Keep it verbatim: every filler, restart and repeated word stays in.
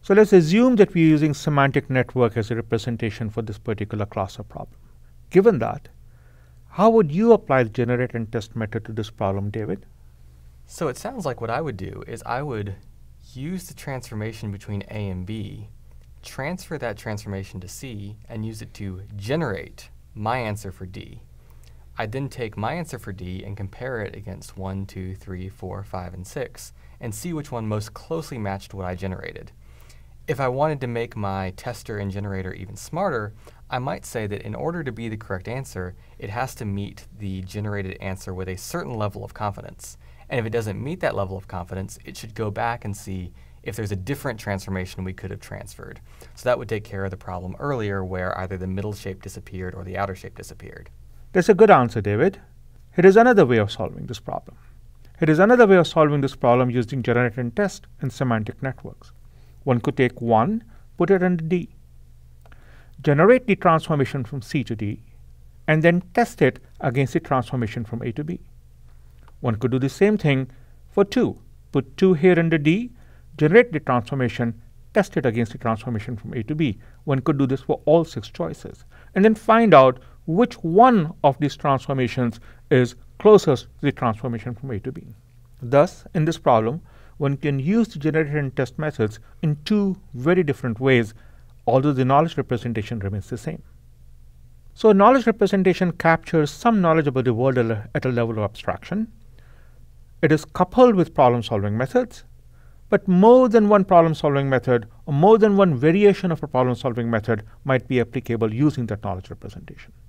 So let's assume that we're using semantic network as a representation for this particular class of problem. Given that, how would you apply the generate and test method to this problem, David? So it sounds like what I would do is I would use the transformation between A and B, transfer that transformation to C, and use it to generate my answer for D. I'd then take my answer for D and compare it against one, two, three, four, five, and six, and see which one most closely matched what I generated. If I wanted to make my tester and generator even smarter, I might say that in order to be the correct answer, it has to meet the generated answer with a certain level of confidence. And if it doesn't meet that level of confidence, it should go back and see if there's a different transformation we could have transferred. So that would take care of the problem earlier where either the middle shape disappeared or the outer shape disappeared. That's a good answer, David. Here is another way of solving this problem. Here is another way of solving this problem using generate and test and semantic networks. One could take one, put it under D, generate the transformation from C to D, and then test it against the transformation from A to B. One could do the same thing for two. Put two here under D, generate the transformation, test it against the transformation from A to B. One could do this for all six choices, and then find out which one of these transformations is closest to the transformation from A to B. Thus, in this problem, one can use the generate and test methods in two very different ways, although the knowledge representation remains the same. So knowledge representation captures some knowledge about the world at a level of abstraction. It is coupled with problem-solving methods, but more than one problem-solving method or more than one variation of a problem-solving method might be applicable using that knowledge representation.